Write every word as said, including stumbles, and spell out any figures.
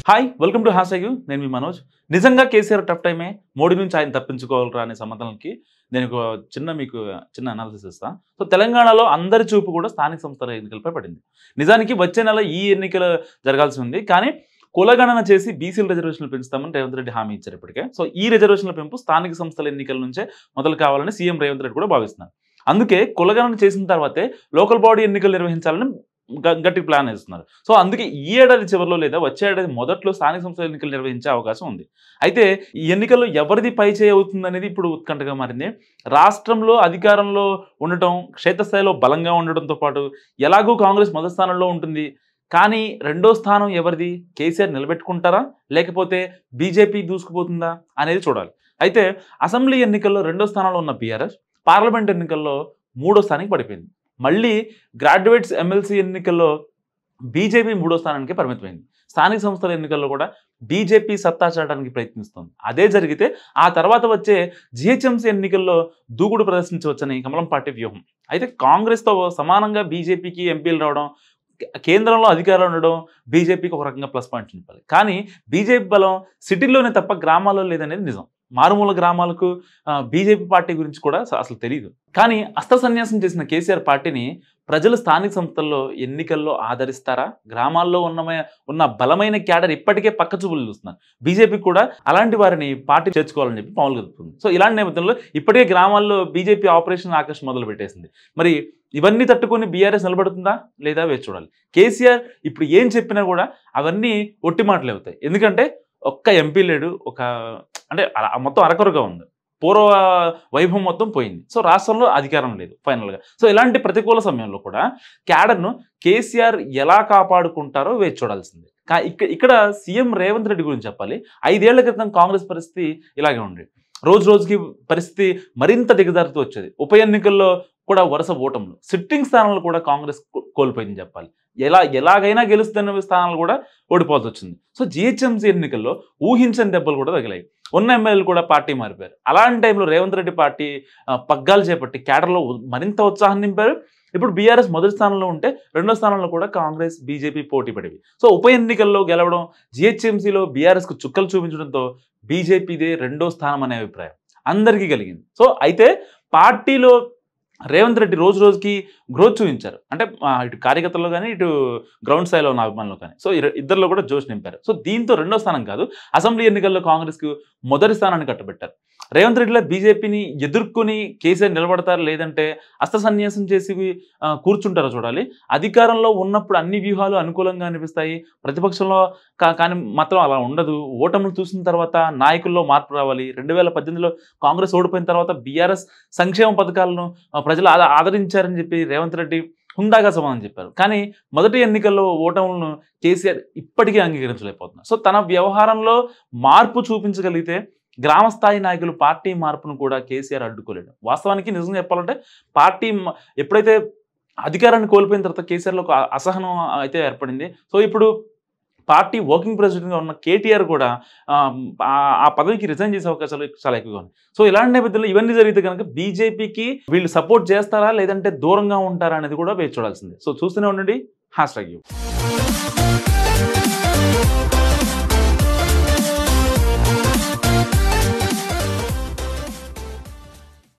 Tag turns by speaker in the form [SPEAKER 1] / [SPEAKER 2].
[SPEAKER 1] Hi welcome to hashtag you నేను మీ మనోజ్. నిజంగా కేసీఆర్ టఫ్ టైమే, మోడీ నుంచి ఆయన తప్పించుకోవాలరా అనే సమాధానానికి నేను ఒక చిన్న మీకు చిన్న అనాలిసిస్ ఇస్తాను. సో తెలంగాణలో అందరి చూపు కూడా స్థానిక సంస్థల ఎన్నికలపై పడింది. నిజానికి వచ్చే నెల ఈ ఎన్నికలు జరగాల్సి ఉంది, కానీ కులగణన చేసి బీసీల రిజర్వేషన్లు పెంచుతామని రేవంత్ రెడ్డి హామీ ఇచ్చారు ఇప్పటికే. సో ఈ రిజర్వేషన్ల పెంపు స్థానిక సంస్థల ఎన్నికల నుంచే మొదలు కావాలని సీఎం రేవంత్ రెడ్డి కూడా భావిస్తున్నారు. అందుకే కులగణన చేసిన తర్వాతే లోకల్ బాడీ ఎన్నికలు నిర్వహించాలని గట్టి ప్లాన్ వేస్తున్నారు. సో అందుకే ఈ ఏడాది చివరిలో లేదా వచ్చే ఏడాది మొదట్లో స్థానిక సంస్థల ఎన్నికలు నిర్వహించే అవకాశం ఉంది. అయితే ఈ ఎన్నికల్లో ఎవరిది పై చేయి అవుతుంది అనేది ఇప్పుడు ఉత్కంఠగా మారింది. రాష్ట్రంలో అధికారంలో ఉండటం, క్షేత్రస్థాయిలో బలంగా ఉండడంతో పాటు ఎలాగూ కాంగ్రెస్ మొదటి స్థానంలో ఉంటుంది, కానీ రెండో స్థానం ఎవరిది? కేసీఆర్ నిలబెట్టుకుంటారా లేకపోతే బీజేపీ దూసుకుపోతుందా అనేది చూడాలి. అయితే అసెంబ్లీ ఎన్నికల్లో రెండో స్థానంలో ఉన్న బీఆర్ఎస్ పార్లమెంట్ ఎన్నికల్లో మూడో స్థానానికి పడిపోయింది. మళ్ళీ గ్రాడ్యుయేట్స్ ఎమ్మెల్సీ ఎన్నికల్లో బీజేపీ మూడో స్థానానికి పరిమితమైంది. స్థానిక సంస్థల ఎన్నికల్లో కూడా బీజేపీ సత్తా చాటడానికి ప్రయత్నిస్తుంది. అదే జరిగితే ఆ తర్వాత వచ్చే జిహెచ్ఎంసీ ఎన్నికల్లో దూకుడు ప్రదర్శించవచ్చని కమలం పార్టీ వ్యూహం. అయితే కాంగ్రెస్తో సమానంగా బీజేపీకి ఎంపీలు రావడం, కేంద్రంలో అధికారంలో ఉండడం బీజేపీకి ఒక రకంగా ప్లస్ పాయింట్ చెప్పాలి. కానీ బీజేపీ బలం సిటీల్లోనే తప్ప గ్రామాల్లో లేదనేది నిజం. మారుమూల గ్రామాలకు బీజేపీ పార్టీ గురించి కూడా అసలు తెలియదు. కానీ అస్త్ర సన్యాసం చేసిన కేసీఆర్ పార్టీని ప్రజలు స్థానిక సంస్థల్లో ఎన్నికల్లో ఆదరిస్తారా? గ్రామాల్లో ఉన్న ఉన్న బలమైన క్యాడర్ ఇప్పటికే పక్క చూపులు చూస్తున్నారు. బీజేపీ కూడా అలాంటి వారిని పార్టీ చేర్చుకోవాలని చెప్పి పవన్ కలుపుతుంది. సో ఇలాంటి నేపథ్యంలో ఇప్పటికే గ్రామాల్లో బీజేపీ ఆపరేషన్ ఆకర్ష్ మొదలు పెట్టేసింది. మరి ఇవన్నీ తట్టుకొని బీఆర్ఎస్ నిలబడుతుందా లేదా వేచి చూడాలి. కేసీఆర్ ఇప్పుడు ఏం చెప్పినా కూడా అవన్నీ ఒట్టి మాటలు అవుతాయి. ఎందుకంటే ఒక్క ఎంపీ లేడు, ఒక అంటే మొత్తం అరకొరగా ఉంది, పూర్వ వైభవం మొత్తం పోయింది. సో రాష్ట్రంలో అధికారం లేదు ఫైనల్గా. సో ఇలాంటి ప్రతికూల సమయంలో కూడా క్యాడర్ను కేసీఆర్ ఎలా కాపాడుకుంటారో వేచి చూడాల్సిందే. కా ఇక్కడ ఇక్కడ సీఎం రేవంత్ రెడ్డి గురించి చెప్పాలి. ఐదేళ్ల క్రితం కాంగ్రెస్ పరిస్థితి ఇలాగే ఉండేది. రోజు రోజుకి పరిస్థితి మరింత దిగజారుతూ వచ్చేది. ఉప ఎన్నికల్లో కూడా వరుస ఓటములు, సిట్టింగ్ స్థానాలు కూడా కాంగ్రెస్ కోల్పోయింది చెప్పాలి. ఎలా ఎలాగైనా గెలుస్తున్న స్థానాలు కూడా ఓడిపోవాల్సి వచ్చింది. సో జిహెచ్ఎంసీ ఎన్నికల్లో ఊహించని దెబ్బలు కూడా తగిలాయి. ఉన్న ఎమ్మెల్యేలు కూడా పార్టీ మారిపోయారు. అలాంటి టైంలో రేవంత్ రెడ్డి పార్టీ పగ్గాలు చేపట్టి క్యాడర్లో మరింత ఉత్సాహం నింపారు. ఇప్పుడు బీఆర్ఎస్ మొదటి స్థానంలో ఉంటే రెండో స్థానంలో కూడా కాంగ్రెస్ బీజేపీ పోటీ పడేవి. సో ఉప ఎన్నికల్లో గెలవడం, జిహెచ్ఎంసీలో బీఆర్ఎస్కు చుక్కలు చూపించడంతో బీజేపీదే రెండో స్థానం అనే అభిప్రాయం అందరికీ కలిగింది. సో అయితే పార్టీలో రేవంత్ రెడ్డి రోజు రోజుకి గ్రోత్ చూపించారు. అంటే ఇటు కార్యకర్తల్లో కానీ ఇటు గ్రౌండ్ స్థాయిలో ఉన్న అభిమానులు కానీ. సో ఇద్దరిలో కూడా జోష్ నింపారు. సో దీంతో రెండో స్థానం కాదు, అసెంబ్లీ ఎన్నికల్లో కాంగ్రెస్కు మొదటి స్థానాన్ని కట్టబెట్టారు. రేవంత్ రెడ్డిలో బీజేపీని ఎదుర్కొని కేసీఆర్ నిలబడతారు, లేదంటే అస్త్ర సన్యాసం చేసి కూర్చుంటారో చూడాలి. అధికారంలో ఉన్నప్పుడు అన్ని వ్యూహాలు అనుకూలంగా అనిపిస్తాయి, ప్రతిపక్షంలో కానీ మాత్రం అలా ఉండదు. ఓటములు చూసిన తర్వాత నాయకుల్లో మార్పు రావాలి. రెండు వేల పద్దెనిమిదిలో కాంగ్రెస్ ఓడిపోయిన తర్వాత బీఆర్ఎస్ సంక్షేమ పథకాలను ప్రజలు ఆదరించారని చెప్పి రేవంత్ రెడ్డి హుందాగా సమాధానం చెప్పారు. కానీ మొదటి ఎన్నికల్లో ఓటములను కేసీఆర్ ఇప్పటికీ అంగీకరించలేకపోతున్నారు. సో తన వ్యవహారంలో మార్పు చూపించగలిగితే గ్రామ స్థాయి నాయకులు పార్టీ మార్పును కూడా కేసీఆర్ అడ్డుకోలేడు. వాస్తవానికి నిజంగా చెప్పాలంటే పార్టీ ఎప్పుడైతే అధికారాన్ని కోల్పోయిన తర్వాత కేసీఆర్లో ఒక అసహనం అయితే ఏర్పడింది. సో ఇప్పుడు పార్టీ వర్కింగ్ ప్రెసిడెంట్గా ఉన్న కేటీఆర్ కూడా ఆ పదవికి రిజైన్ చేసే అవకాశాలు చాలా ఎక్కువగా ఉన్నాయి. సో ఇలాంటి నేపథ్యంలో ఇవన్నీ జరిగితే కనుక బీజేపీకి వీళ్ళు సపోర్ట్ చేస్తారా లేదంటే దూరంగా ఉంటారా అనేది కూడా వేచి చూడాల్సిందే. సో చూస్తూనే ఉండండి హ్యాష్ ట్యాగ్ యూ.